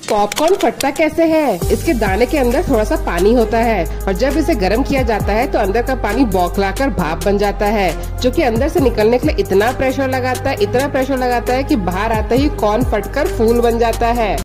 Popcorn फटता कैसे है? इसके दाने के अंदर थोड़ा सा पानी होता है और जब इसे गर्म किया जाता है तो अंदर का पानी बौखलाकर भाप बन जाता है, जो कि अंदर से निकलने के लिए इतना प्रेशर लगाता है कि बाहर आते ही कॉर्न फटकर फूल बन जाता है।